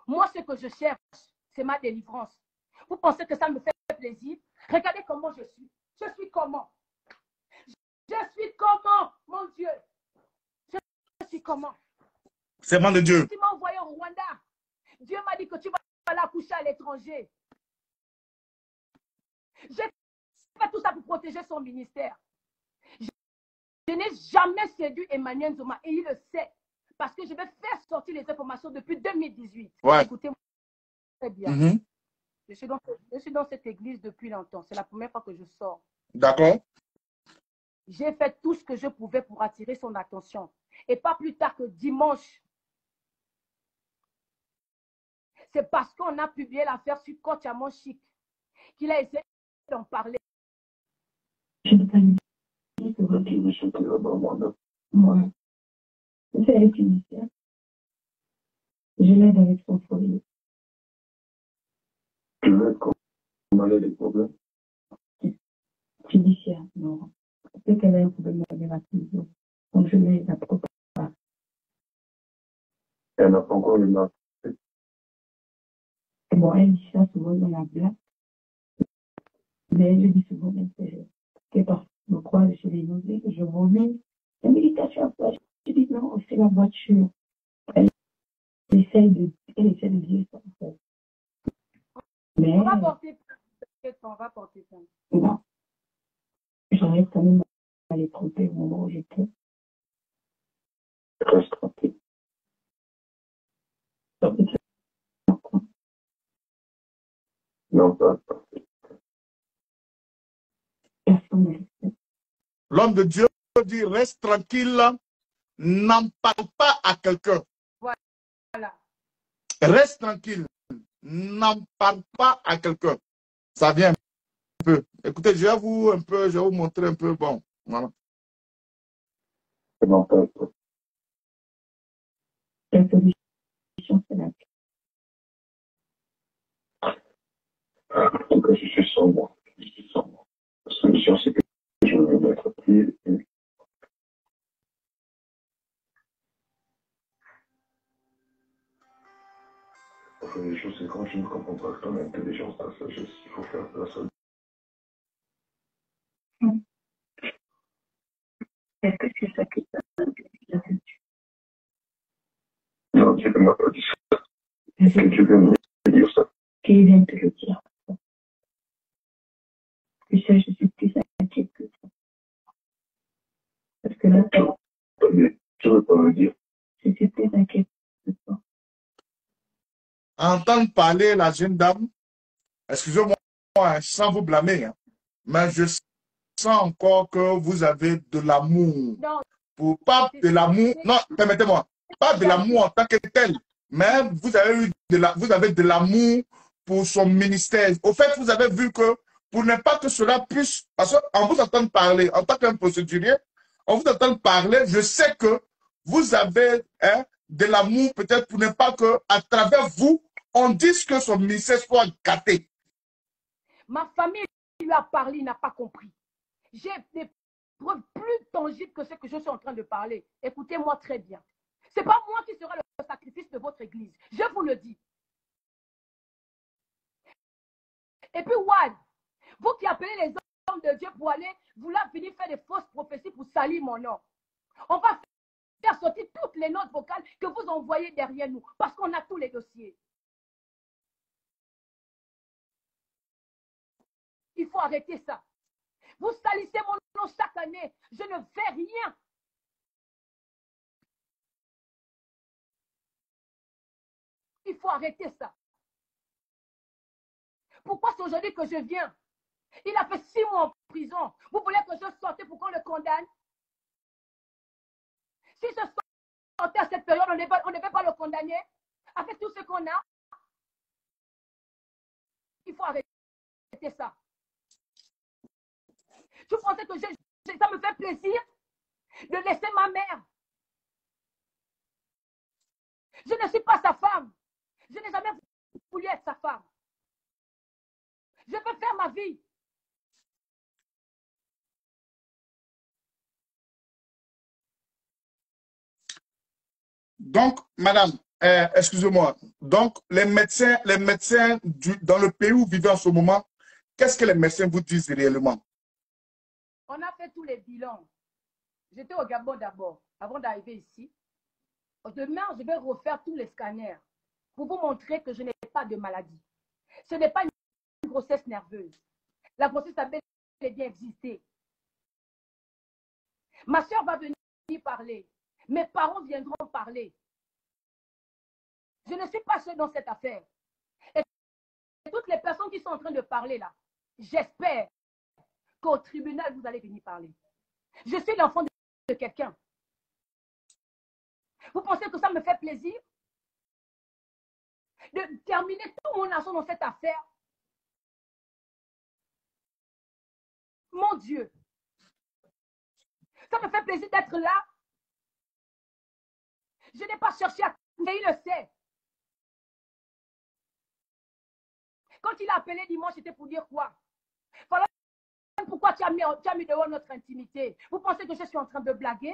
Moi, ce que je cherche, c'est ma délivrance. Vous pensez que ça me fait plaisir? Regardez comment je suis. Je suis comment? Je suis comment, mon Dieu? Je suis comment? Serment de Dieu. Tu m'as envoyé au Rwanda. Dieu m'a dit que tu vas aller accoucher à l'étranger. J'ai fait tout ça pour protéger son ministère. Je n'ai jamais séduit Emmanuel Nzoma et il le sait. Parce que je vais faire sortir les informations depuis 2018. Ouais. Écoutez-moi très bien. Je suis dans cette église depuis longtemps. C'est la première fois que je sors. D'accord. J'ai fait tout ce que je pouvais pour attirer son attention. Et pas plus tard que dimanche. C'est parce qu'on a publié l'affaire sur Coach Amon Chic qu'il a essayé d'en parler. Je ne peux pas lui dire que votre émission est le bon moment. Moi, je fais avec une ministère. Je l'aide avec son foyer. Tu veux comment aller les problèmes? Judiciaire, non. Je sais qu'elle a un problème avec la prison. Donc je l'aide à préparer. Elle n'a pas encore le marque. Bon, elle dit ça souvent dans la blague. Mais je dis souvent, c'est parce que je crois chez les nausées que je remets la médication à place. Je dis non, c'est la voiture. Elle essaie de dire ça en fait. Mais on va porter plainte. Non. J'arrive quand même à les tromper au moment où j'étais. Reste tranquille. Non, pas. L'homme de Dieu dit, reste tranquille, n'en parle pas à quelqu'un. Voilà. Reste tranquille, n'en parle pas à quelqu'un. Ça vient un peu. Écoutez, je vais vous montrer un peu. Bon, voilà. Non, pas. La solution, c'est la donc, je suis sans moi. Je suis sans moi. La solution, c'est que je vais me mettre pied. Enfin, les choses, c'est quand je ne comprends pas ton intelligence, ta sagesse, il faut faire la seule. Est-ce que c'est ça qui t'a intelligence? Non, Dieu ne m'a pas dit ça. Est-ce que tu veux me dire ça? Qui vient te le dire? Tu sais, je suis plus inquiète que ça. Parce que là, tu veux pas me dire? Je suis plus inquiète que ça. Entendre parler la jeune dame, excusez-moi, hein, sans vous blâmer, hein, mais je sens encore que vous avez de l'amour. Pas de l'amour, non, permettez-moi, pas de l'amour en tant que tel, mais vous avez de l'amour pour son ministère. Au fait, vous avez vu que pour ne pas que cela puisse, parce qu'on vous entend parler, en tant qu'un procédurier, on vous entend parler, je sais que vous avez de l'amour peut-être pour ne pas que, à travers vous, on dise que son ministère soit gâté. Ma famille lui a parlé, il n'a pas compris. J'ai des preuves plus tangibles que ce que je suis en train de parler. Écoutez-moi très bien. Ce n'est pas moi qui sera le sacrifice de votre église. Je vous le dis. Et puis, Wad, vous qui appelez les hommes de Dieu pour aller vouloir venir faire des fausses prophéties pour salir mon nom. On va faire sortir toutes les notes vocales que vous envoyez derrière nous parce qu'on a tous les dossiers. Il faut arrêter ça. Vous salissez mon nom chaque année. Je ne fais rien. Il faut arrêter ça. Pourquoi c'est aujourd'hui que je viens? Il a fait 6 mois en prison. Vous voulez que je sorte pour qu'on le condamne? Si je sortais à cette période, on ne devait pas le condamner. Avec tout ce qu'on a, il faut arrêter ça. Tu pensais que ça me fait plaisir de laisser ma mère? Je ne suis pas sa femme. Je n'ai jamais voulu être sa femme. Je veux faire ma vie. Donc, madame, Excusez-moi. Donc, les médecins dans le pays où vous vivez en ce moment, qu'est-ce que les médecins vous disent réellement? On a fait tous les bilans. J'étais au Gabon d'abord, avant d'arriver ici. Demain, je vais refaire tous les scanners pour vous montrer que je n'ai pas de maladie. Ce n'est pas une grossesse nerveuse. La grossesse a bel et bien existé. Ma soeur va venir parler. Mes parents viendront parler. Je ne suis pas seule dans cette affaire. Et toutes les personnes qui sont en train de parler là, j'espère qu'au tribunal, vous allez venir parler. Je suis l'enfant de quelqu'un. Vous pensez que ça me fait plaisir de terminer tout mon argent dans cette affaire? Mon Dieu. Ça me fait plaisir d'être là. Je n'ai pas cherché à... Mais il le sait. Quand il a appelé dimanche, c'était pour dire quoi? Voilà pourquoi tu as mis dehors notre intimité. Vous pensez que je suis en train de blaguer?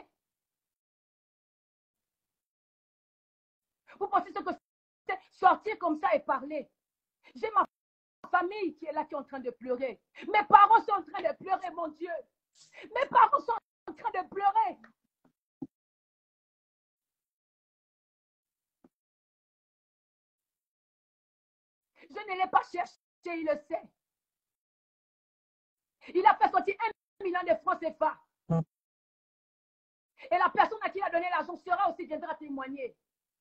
Vous pensez que c'est sortir comme ça et parler? J'ai ma famille qui est là, qui est en train de pleurer. Mes parents sont en train de pleurer, mon Dieu. Mes parents sont en train de pleurer. Je ne l'ai pas cherché, il le sait. Il a fait sortir 1 million de francs CFA. Et la personne à qui il a donné l'argent sera aussi, viendra témoigner.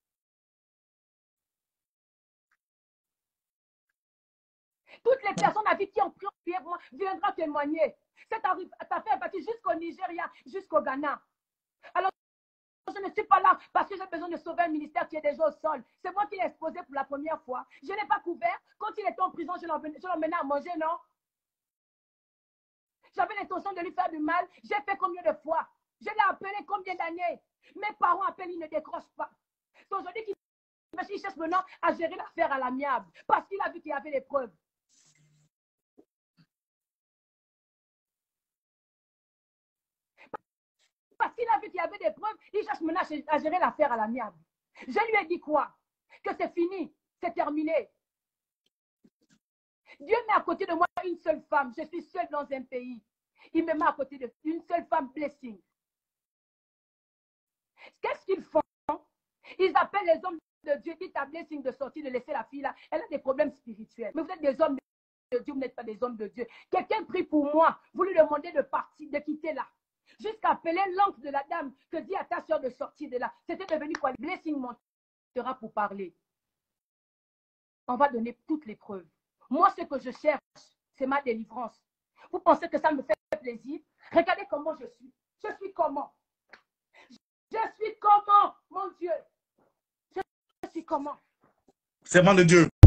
Toutes les personnes avec qui ont pris moi viendront témoigner. Cette affaire est partie jusqu'au Nigeria, jusqu'au Ghana. Alors, je ne suis pas là parce que j'ai besoin de sauver un ministère qui est déjà au sol. C'est moi qui l'ai exposé pour la première fois. Je n'ai pas couvert. Quand il était en prison, je l'emmenais à manger, non? J'avais l'intention de lui faire du mal. J'ai fait combien de fois? Je l'ai appelé combien d'années? Mes parents appellent, ils ne décrochent pas. C'est aujourd'hui qu'il cherche maintenant à gérer l'affaire à l'amiable parce qu'il a vu qu'il y avait des preuves. Parce qu'il a vu qu'il y avait des preuves, il cherche maintenant à gérer l'affaire à l'amiable. Je lui ai dit quoi? Que c'est fini, c'est terminé. Dieu met à côté de moi une seule femme. Je suis seule dans un pays. Il me met à côté d'une seule femme, Blessing. Qu'est-ce qu'ils font? Ils appellent les hommes de Dieu, dites à Blessing de sortir, de laisser la fille là. Elle a des problèmes spirituels. Mais vous êtes des hommes de Dieu, vous n'êtes pas des hommes de Dieu. Quelqu'un prie pour moi, vous lui demandez de partir, de quitter là. Jusqu'à appeler l'oncle de la dame que dit à ta soeur de sortir de là. C'était devenu quoi? Blessing montera pour parler. On va donner toutes les preuves. Moi, ce que je cherche, c'est ma délivrance. Vous pensez que ça me fait plaisir? Regardez comment je suis. Je suis comment? Je suis comment, mon Dieu? Je suis comment? Servant de Dieu.